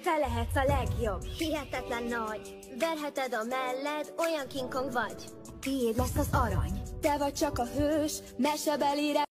te lehetsz a legjobb. Hihetetlen nagy, verheted a melled, olyan King Kong vagy. Tiéd lesz az arany. Te vagy csak a hős, mesebeli